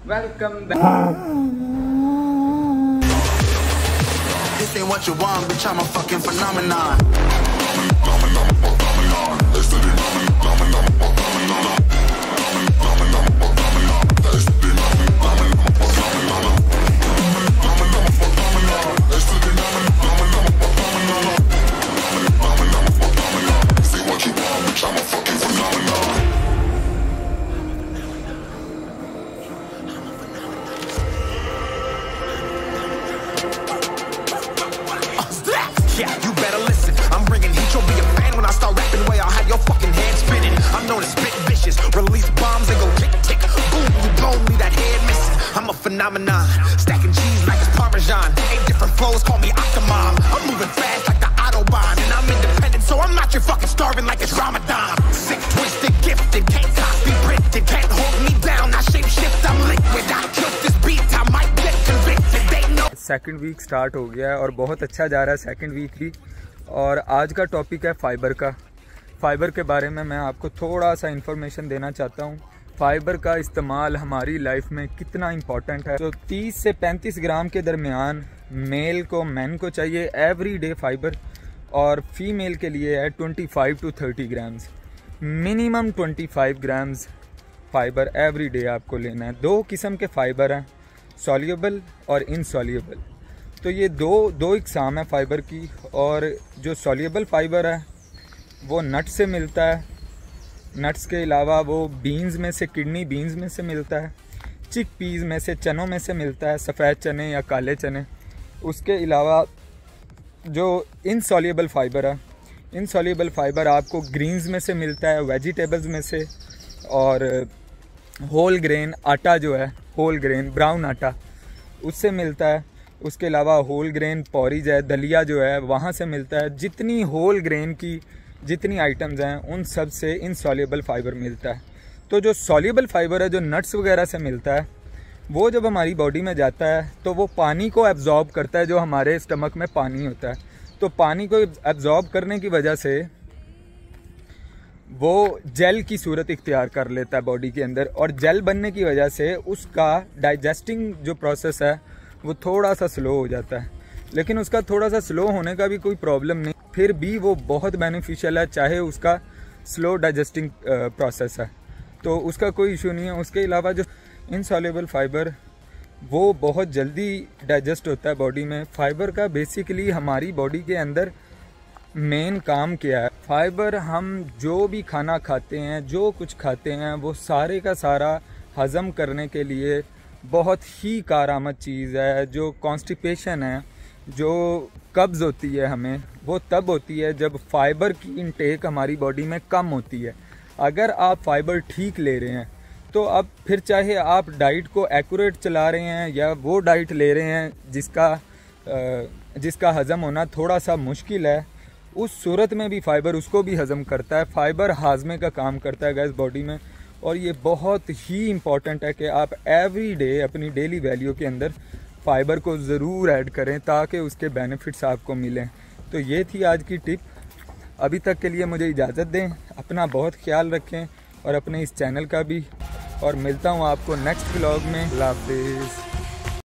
Welcome back. This ain't what you want, bitch, I'm a fucking phenomenon. Yeah, you better listen. I'm bringing heat. You'll be a fan when I start rapping. Way I'll have your fucking head spinning. I'm known as spit vicious. Release bombs and go tick tick. Boom, you blow me that head missing. I'm a phenomenon. Stacking cheese like it's Parmesan. 8 different flows, call me Octomom. I'm moving fast like the Autobahn. And I'm independent, so I'm not your fucking starving like it's Ramadan. Sick, twisted, gifted. Can't copy, printed. Can't hold me down. I shape shift, I'm liquid. I killed this beat. I might get convicted. They know. Second week start हो गया है और बहुत अच्छा जा रहा है second week भी। और आज का टॉपिक है फाइबर का। फाइबर के बारे में मैं आपको थोड़ा सा इन्फॉर्मेशन देना चाहता हूँ। फाइबर का इस्तेमाल हमारी लाइफ में कितना इम्पोर्टेंट है। तो 30 से 35 ग्राम के दरमियान मेल को मैन को चाहिए एवरी डे फाइबर, और फीमेल के लिए है 25 to 30 grams, minimum 25 grams fibre every day आपको लेना है। 2 किस्म के फाइबर हैं, सॉल्युबल और इनसॉल्युबल। तो ये दो इकसाम है फाइबर की। और जो सॉल्युबल फाइबर है वो नट से मिलता है। नट्स के अलावा वो बीन्स में से, किडनी बीन्स में से मिलता है, चिक पीज में से, चनों में से मिलता है, सफ़ेद चने या काले चने। उसके अलावा जो इनसॉल्युबल फाइबर है, इनसॉल्युबल फाइबर आपको ग्रीन्स में से मिलता है, वेजिटेबल्स में से, और होल ग्रेन आटा जो है, होल ग्रेन ब्राउन आटा उससे मिलता है। उसके अलावा होल ग्रेन पॉरिज है, दलिया जो है वहाँ से मिलता है। जितनी होल ग्रेन की जितनी आइटम्स हैं उन सब से इनसॉल्युबल फाइबर मिलता है। तो जो सॉल्युबल फाइबर है जो नट्स वगैरह से मिलता है, वो जब हमारी बॉडी में जाता है तो वो पानी को एब्जॉर्ब करता है, जो हमारे स्टमक में पानी होता है। तो पानी को एब्जॉर्ब करने की वजह से वो जेल की सूरत इख्तियार कर लेता है बॉडी के अंदर, और जेल बनने की वजह से उसका डाइजेस्टिंग जो प्रोसेस है वो थोड़ा सा स्लो हो जाता है। लेकिन उसका थोड़ा सा स्लो होने का भी कोई प्रॉब्लम नहीं, फिर भी वो बहुत बेनिफिशियल है, चाहे उसका स्लो डाइजेस्टिंग प्रोसेस है तो उसका कोई इशू नहीं है। उसके अलावा जो इनसॉल्युबल फाइबर वो बहुत जल्दी डाइजेस्ट होता है बॉडी में। फाइबर का बेसिकली हमारी बॉडी के अंदर मेन काम क्या है? फाइबर हम जो भी खाना खाते हैं, जो कुछ खाते हैं, वो सारे का सारा हज़म करने के लिए बहुत ही कारआमद चीज़ है। जो कॉन्स्टिपेशन है, जो कब्ज़ होती है हमें, वो तब होती है जब फाइबर की इंटेक हमारी बॉडी में कम होती है। अगर आप फाइबर ठीक ले रहे हैं तो अब फिर चाहे आप डाइट को एक्यूरेट चला रहे हैं या वो डाइट ले रहे हैं जिसका हज़म होना थोड़ा सा मुश्किल है, उस सूरत में भी फाइबर उसको भी हज़म करता है। फाइबर हाजमे का काम करता है गैस बॉडी में, और ये बहुत ही इम्पॉर्टेंट है कि आप एवरी डे अपनी डेली वैल्यू के अंदर फाइबर को ज़रूर ऐड करें ताकि उसके बेनिफिट्स आपको मिलें। तो ये थी आज की टिप। अभी तक के लिए मुझे इजाज़त दें, अपना बहुत ख्याल रखें और अपने इस चैनल का भी, और मिलता हूँ आपको नेक्स्ट व्लॉग में। अल्लाह हाफिज़।